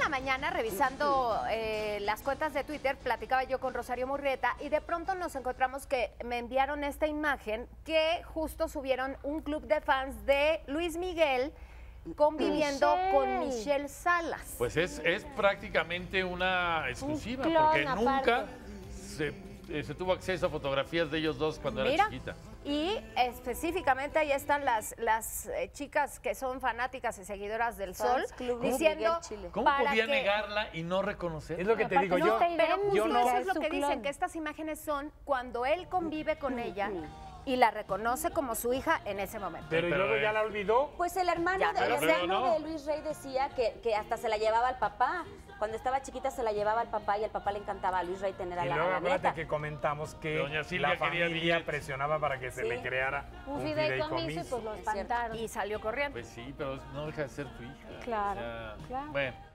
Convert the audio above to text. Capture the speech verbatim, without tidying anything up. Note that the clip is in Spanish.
la mañana, revisando eh, las cuentas de Twitter, platicaba yo con Rosario Murrieta y de pronto nos encontramos que me enviaron esta imagen que justo subieron un club de fans de Luis Miguel conviviendo Michelle. con Michelle Salas. Pues es, es prácticamente una exclusiva, Un clon porque aparte. nunca se, eh, se tuvo acceso a fotografías de ellos dos cuando Mira, era chiquita. y específicamente ahí están las, las eh, chicas que son fanáticas y seguidoras del Sol Fans Club diciendo Miguel Chile. ¿Cómo para podía que- negarla y no reconocer? Es lo que te digo Aparte, yo. no te Pero idéntico, yo justo no- eso es lo su que clon. dicen, que estas imágenes son cuando él convive con ella y la reconoce como su hija en ese momento. Pero, y Pero, luego eh, ya la olvidó. Pues el hermano, Ya, de, pero- el pero hermano no. de Luis Rey decía que, que hasta se la llevaba al papá. Cuando estaba chiquita se la llevaba al papá y al papá le encantaba a Luis Rey tener a Y la, luego a la acuérdate nieta. que comentamos que Doña Silvia la quería familia billetes. presionaba para que se Sí. le creara Un un fideicomiso y fideicomiso. pues lo Es cierto. espantaron. Y salió corriendo. Pues sí, pero no deja de ser tu hija. Claro, O sea, claro. Bueno.